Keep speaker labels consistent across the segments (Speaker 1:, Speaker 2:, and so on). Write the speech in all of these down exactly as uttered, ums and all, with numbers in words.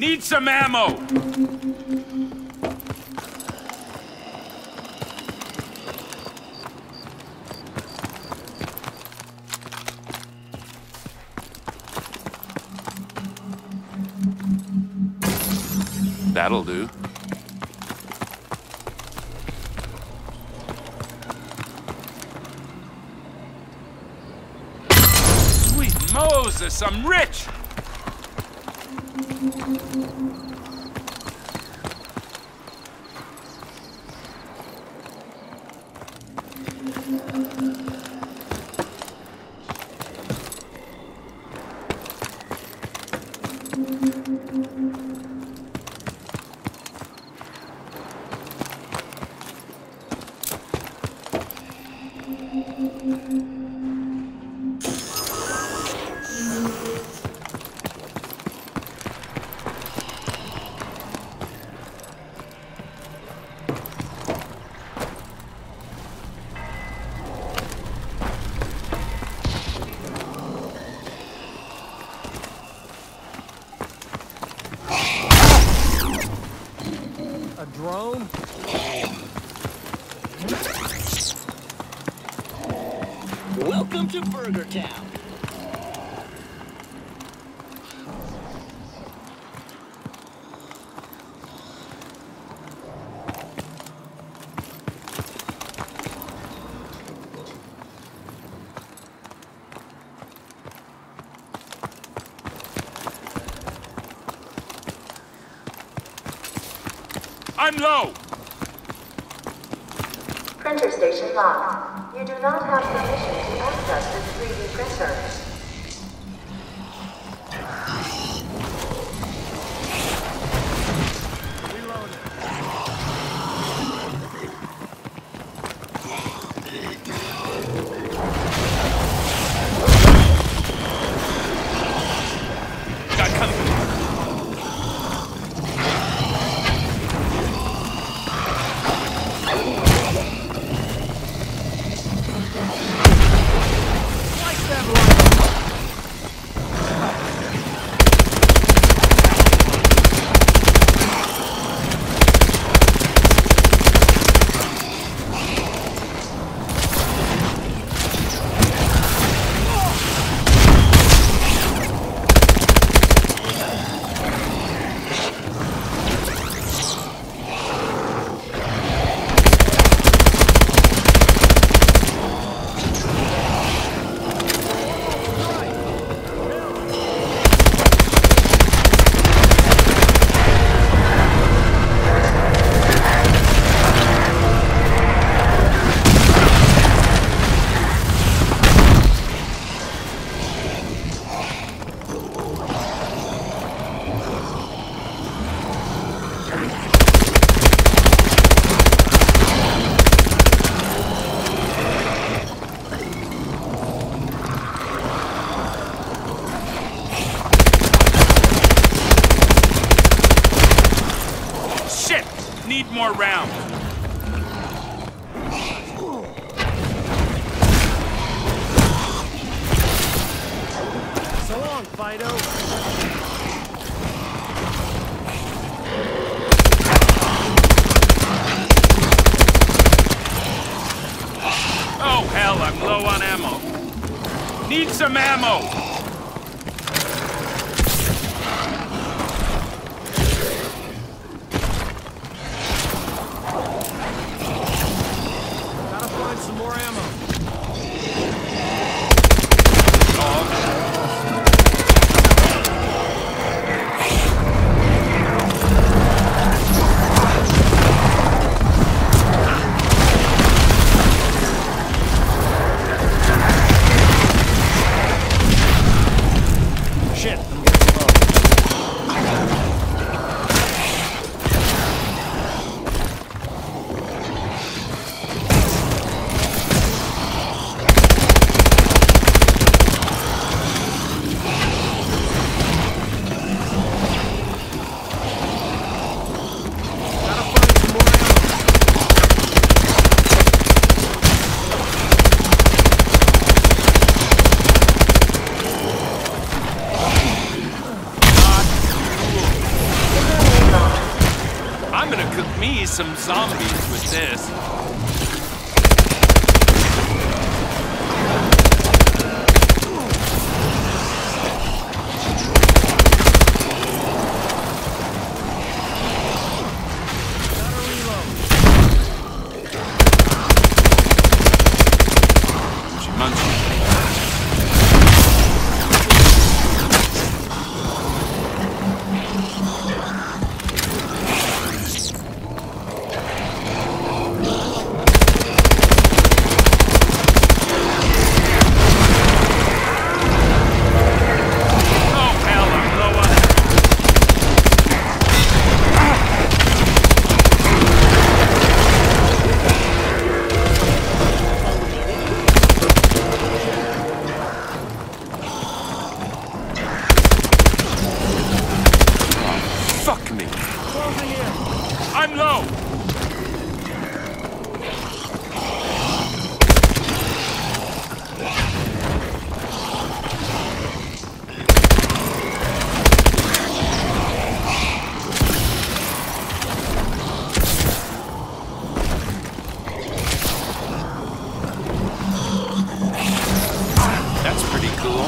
Speaker 1: Need some ammo! That'll do. Sweet Moses, I'm rich!
Speaker 2: A drone?
Speaker 3: Welcome to Burger Town.
Speaker 1: I'm low!
Speaker 4: Printer station locked. You do not have permission to access the three D printer.
Speaker 1: Need more rounds.
Speaker 2: So long, Fido.
Speaker 1: Oh hell, I'm low on ammo. Need some ammo!
Speaker 2: Some more ammo.
Speaker 1: some zombies with this. I'm low! That's pretty cool.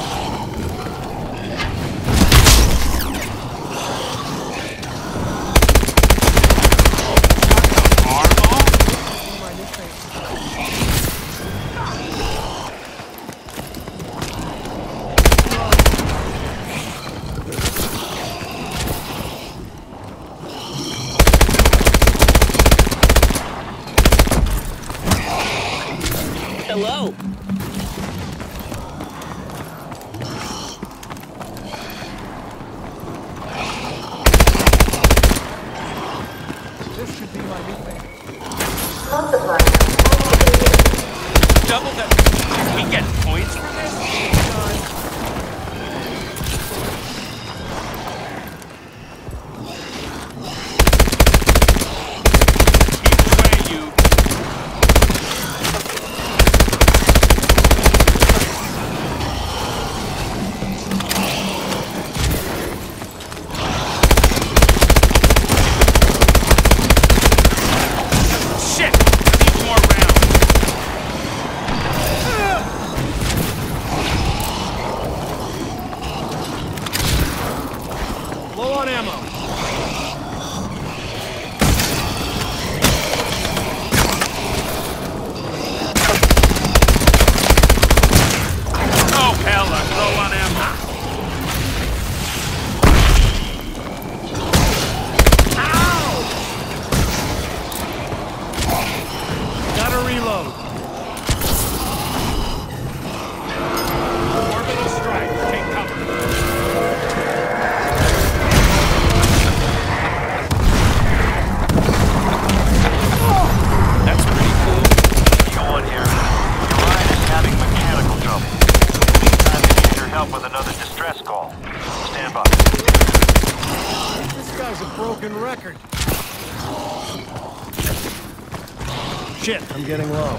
Speaker 3: Hello.
Speaker 2: This should be my new thing.
Speaker 4: Multiply.
Speaker 1: Double that. We get points for this? Keep away, you.
Speaker 2: Low on ammo.
Speaker 1: Oh, hell, I'm low on ammo.
Speaker 2: Ow! Gotta reload.
Speaker 1: Orbital strike. Take cover. That's pretty cool.
Speaker 5: Go on here. Your line is having mechanical trouble. Meantime, we need your help with another distress call. Stand by.
Speaker 2: This guy's a broken record. Shit, I'm getting low.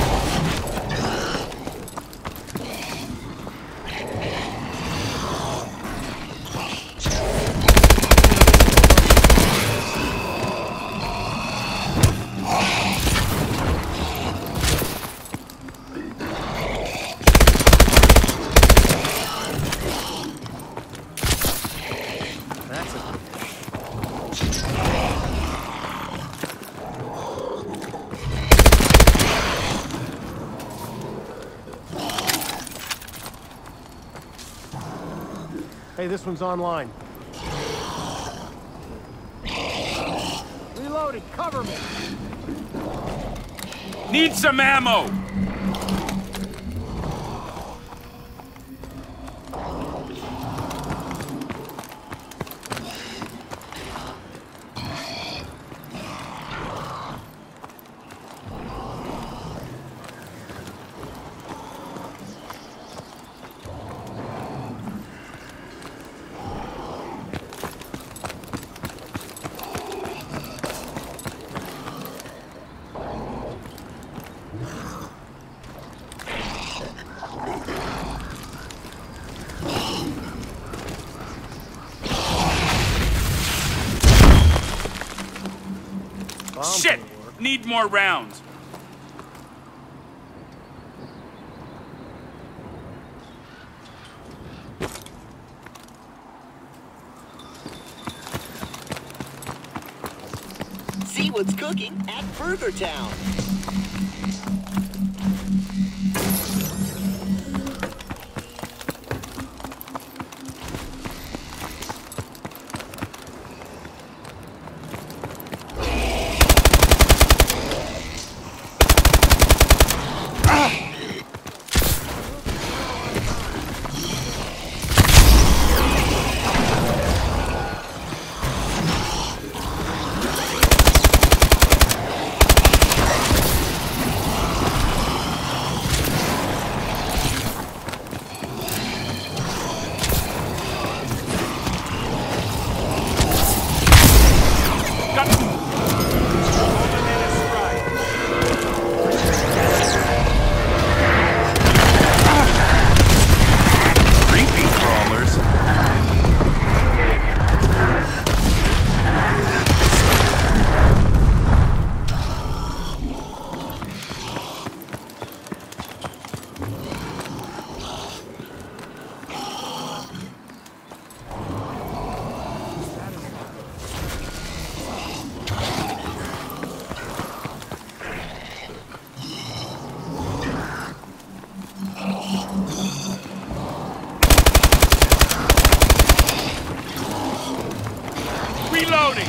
Speaker 2: That's a Hey, this one's online. Reloading, cover me!
Speaker 1: Need some ammo!
Speaker 2: bombs
Speaker 1: Shit!
Speaker 2: will work.
Speaker 1: Need more rounds.
Speaker 3: See what's cooking at Burger Town.
Speaker 1: Reloading!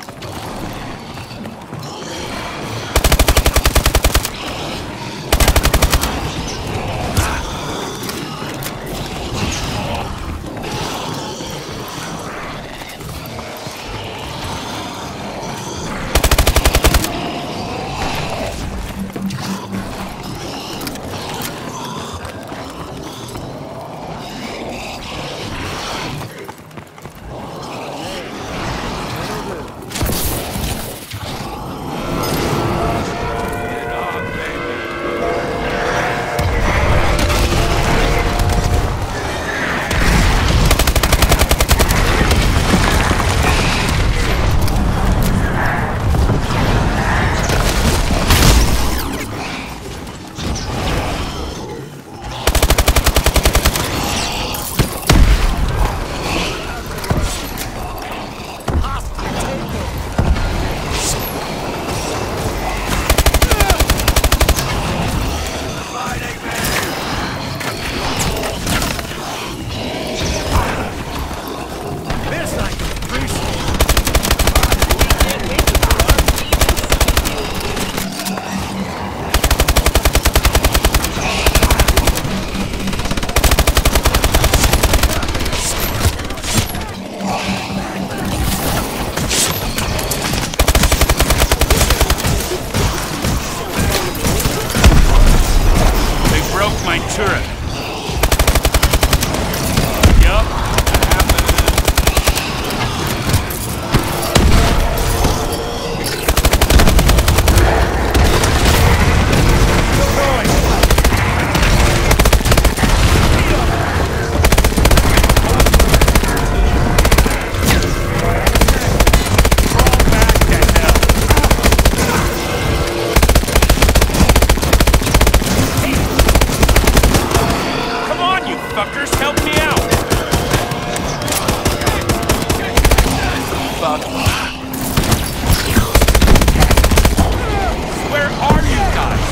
Speaker 1: My turret. Yup. Fuckers, help me out! Fuck. Where are you guys?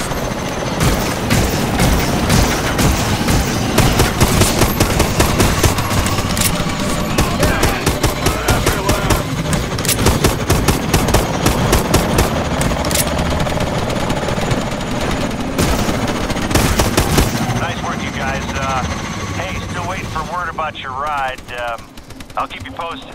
Speaker 5: Nice work, you guys. Uh, hey, still waiting for word about your ride. Um, I'll keep you posted.